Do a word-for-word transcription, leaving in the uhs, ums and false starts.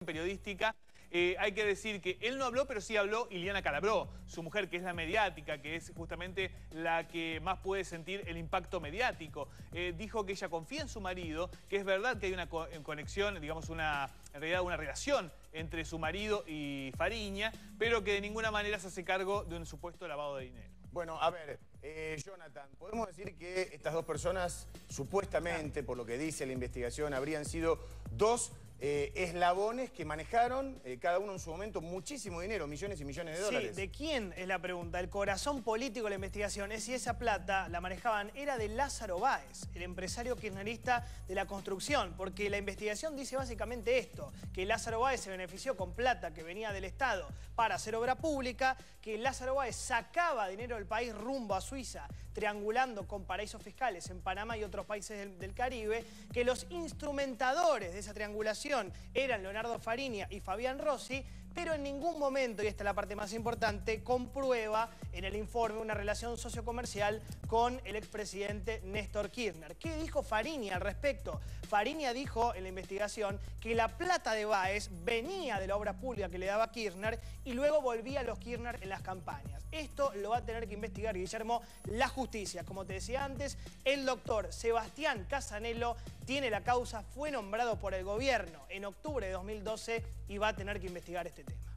periodística. Eh, hay que decir que él no habló, pero sí habló Iliana Calabró, su mujer, que es la mediática, que es justamente la que más puede sentir el impacto mediático. Eh, dijo que ella confía en su marido, que es verdad que hay una co conexión, digamos, una, en realidad una relación entre su marido y Fariña, pero que de ninguna manera se hace cargo de un supuesto lavado de dinero. Bueno, a ver, eh, Jonathan, podemos decir que estas dos personas, supuestamente, por lo que dice la investigación, habrían sido dos eh, eslabones que manejaron, eh, cada uno en su momento, muchísimo dinero, millones y millones de dólares. Sí, ¿de quién es la pregunta? El corazón político de la investigación es si esa plata la manejaban, era de Lázaro Báez, el empresario kirchnerista de la construcción, porque la investigación dice básicamente esto, que Lázaro Báez se benefició con plata que venía del Estado para hacer obra pública, que Lázaro Báez sacaba dinero del país rumbo a Suiza, triangulando con paraísos fiscales en Panamá y otros países del, del Caribe, que los instrumentadores de esa triangulación eran Leonardo Fariña y Fabián Rossi, pero en ningún momento, y esta es la parte más importante, comprueba en el informe una relación sociocomercial con el expresidente Néstor Kirchner. ¿Qué dijo Fariña al respecto? Fariña dijo en la investigación que la plata de Báez venía de la obra pública que le daba Kirchner y luego volvía a los Kirchner en las campañas. Esto lo va a tener que investigar, Guillermo, la justicia. Como te decía antes, el doctor Sebastián Casanello tiene la causa, fue nombrado por el gobierno en octubre de dos mil doce y va a tener que investigar este tema.